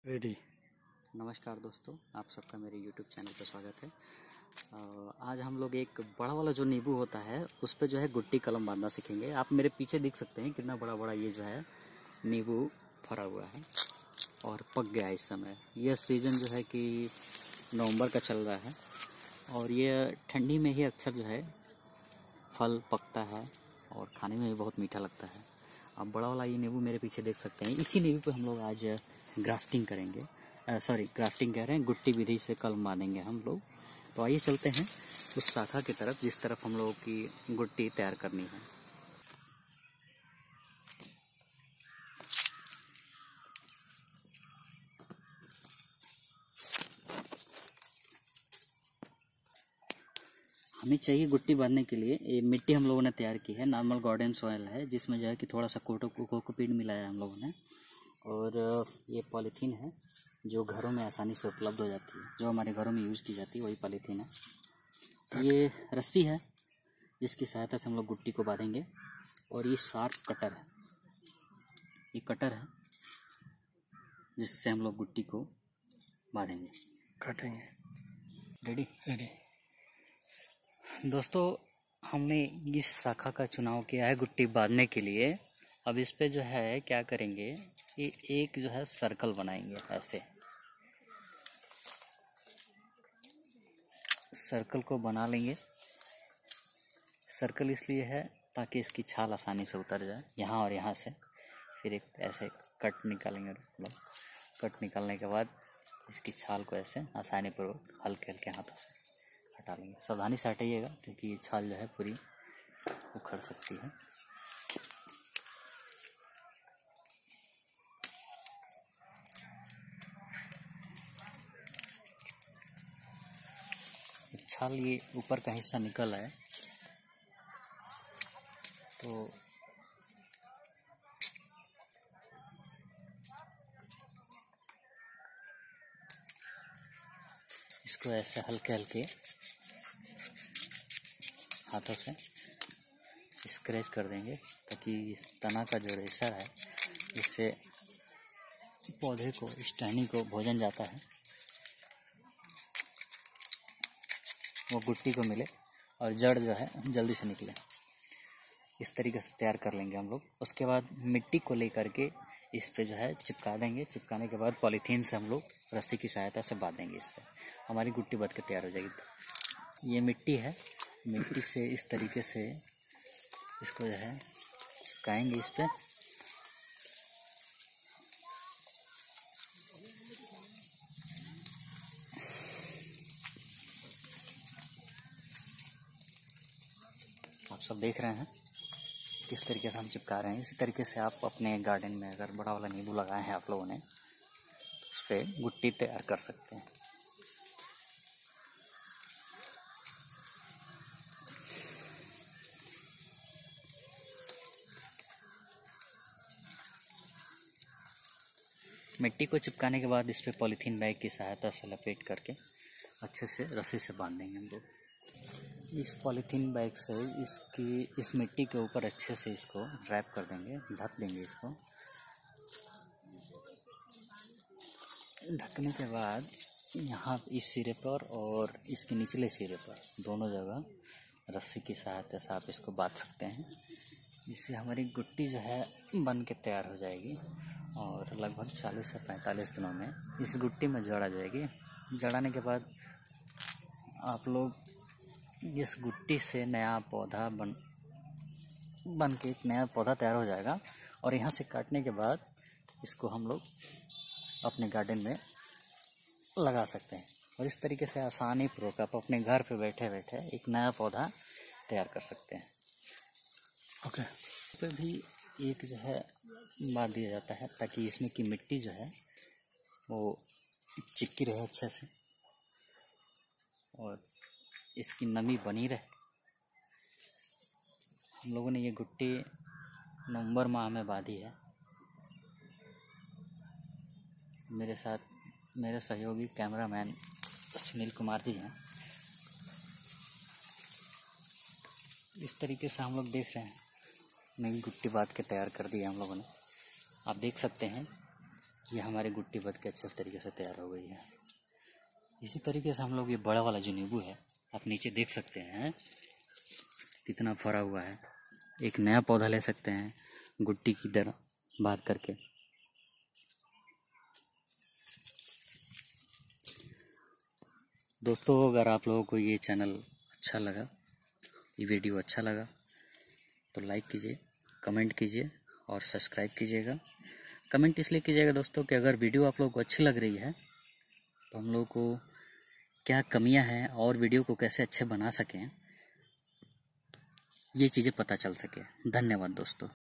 Ready. नमस्कार दोस्तों, आप सबका मेरे YouTube चैनल पर स्वागत है। आज हम लोग एक बड़ा वाला जो नींबू होता है उस पे जो है गुट्टी कलम बांधना सीखेंगे। आप मेरे पीछे देख सकते हैं कितना बड़ा बड़ा ये जो है नींबू फरा हुआ है और पक गया है। इस समय यह सीज़न जो है कि नवंबर का चल रहा है और ये ठंडी में ही अक्सर जो है फल पकता है और खाने में भी बहुत मीठा लगता है। आप बड़ा वाला ये नींबू मेरे पीछे देख सकते हैं। इसी नींबू पे हम लोग आज ग्राफ्टिंग करेंगे। ग्राफ्टिंग कह रहे हैं, गुट्टी विधि से कलम बांधेंगे हम लोग। तो आइए चलते हैं उस शाखा की तरफ जिस तरफ हम लोगों की गुट्टी तैयार करनी है। हमें चाहिए गुट्टी बांधने के लिए ये मिट्टी हम लोगों ने तैयार की है। नॉर्मल गार्डन सॉइल है जिसमें जो है कि थोड़ा सा कोकोपीट मिलाया है हम लोगों ने। और ये पॉलीथीन है जो घरों में आसानी से उपलब्ध हो जाती है, जो हमारे घरों में यूज़ की जाती है वही पॉलीथीन है। ये रस्सी है जिसकी सहायता से हम लोग गुट्टी को बांधेंगे। और ये शार्प कटर है, ये कटर है जिससे हम लोग गुट्टी को बांधेंगे, काटेंगे। रेडी। रेडी। दोस्तों, हमने इस शाखा का चुनाव किया है गुट्टी बांधने के लिए। अब इस पे जो है क्या करेंगे, ये एक जो है सर्कल बनाएंगे। ऐसे सर्कल को बना लेंगे। सर्कल इसलिए है ताकि इसकी छाल आसानी से उतर जाए यहाँ और यहाँ से। फिर एक ऐसे कट निकालेंगे, मतलब कट निकालने के बाद इसकी छाल को ऐसे आसानी पूर्वक हल्के हल्के हाथों से हटा लेंगे। सावधानी से हटाइएगा क्योंकि ये छाल जो है पूरी उखड़ सकती है। छाल ये ऊपर का हिस्सा निकल आए तो इसको ऐसे हल्के हल्के हाथों से स्क्रैच कर देंगे ताकि तना का जो रेशा है इससे पौधे को, इस टहनी को भोजन जाता है वो गुट्टी को मिले और जड़ जो है जल्दी से निकले। इस तरीके से तैयार कर लेंगे हम लोग। उसके बाद मिट्टी को लेकर के इस पे जो है चिपका देंगे। चिपकाने के बाद पॉलीथीन से हम लोग रस्सी की सहायता से बांध देंगे। इस पर हमारी गुट्टी बंध के तैयार हो जाएगी। ये मिट्टी है, मिट्टी से इस तरीके से इसको जो है चिपकाएंगे इस पे। आप सब देख रहे हैं किस तरीके से हम चिपका रहे हैं। इसी तरीके से आप अपने गार्डन में अगर बड़ा वाला नींबू लगाए हैं आप लोगों ने तो उस पर गुट्टी तैयार कर सकते हैं। मिट्टी को चिपकाने के बाद इस पे पॉलीथीन बैग की सहायता से लपेट करके अच्छे से रस्सी से बांध देंगे हम लोग। इस पॉलीथीन बैग से इस मिट्टी के ऊपर अच्छे से इसको रैप कर देंगे, ढक देंगे इसको। ढकने के बाद यहाँ इस सिरे पर और इसके निचले सिरे पर दोनों जगह रस्सी की सहायता से आप इसको बांध सकते हैं। इससे हमारी गुट्टी जो है बन के तैयार हो जाएगी और लगभग 40 से 45 दिनों में इस गुट्टी में जड़ आ जाएगी। जड़ आने के बाद आप लोग इस गुट्टी से नया पौधा बन के एक नया पौधा तैयार हो जाएगा। और यहाँ से काटने के बाद इसको हम लोग अपने गार्डन में लगा सकते हैं। और इस तरीके से आसानी पूर्वक आप अपने घर पे बैठे बैठे एक नया पौधा तैयार कर सकते हैं। ओके। इस पे भी एक जो है बांध दिया जाता है ताकि इसमें की मिट्टी जो है वो चिपकी रहे अच्छे से और इसकी नमी बनी रहे। हम लोगों ने ये गुट्टी नवंबर माह में बांधी है। मेरे साथ मेरे सहयोगी कैमरामैन सुनील कुमार जी हैं। इस तरीके से हम लोग देख रहे हैं, नई गुट्टी बांध के तैयार कर दी है हम लोगों ने। आप देख सकते हैं ये हमारी गुट्टी बद के अच्छे तरीके से तैयार हो गई है। इसी तरीके से हम लोग ये बड़ा वाला जो नींबू है, आप नीचे देख सकते हैं कितना फरा हुआ है। एक नया पौधा ले सकते हैं गुट्टी की तरह बात करके। दोस्तों, अगर आप लोगों को ये चैनल अच्छा लगा, ये वीडियो अच्छा लगा, तो लाइक कीजिए, कमेंट कीजिए और सब्सक्राइब कीजिएगा। कमेंट इसलिए कीजिएगा दोस्तों कि अगर वीडियो आप लोगों को अच्छी लग रही है तो हम लोगों को क्या कमियां हैं और वीडियो को कैसे अच्छे बना सकें, ये चीज़ें पता चल सके। धन्यवाद दोस्तों।